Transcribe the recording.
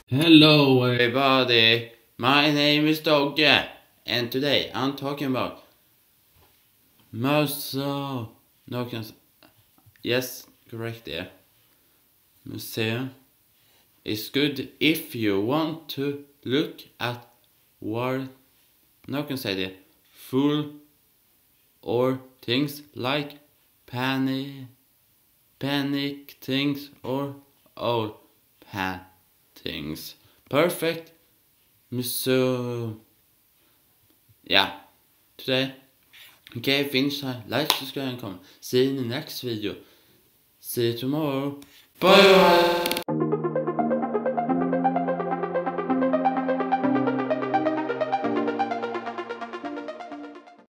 Hello everybody, my name is Doge, and today I'm talking about museum. Yes, correct there. Museum is good if you want to look at what full or things like panic things or old things. Perfect museum. Yeah, today. Okay, finish, like, subscribe, and comment. See you in the next video. See you tomorrow. Bye bye.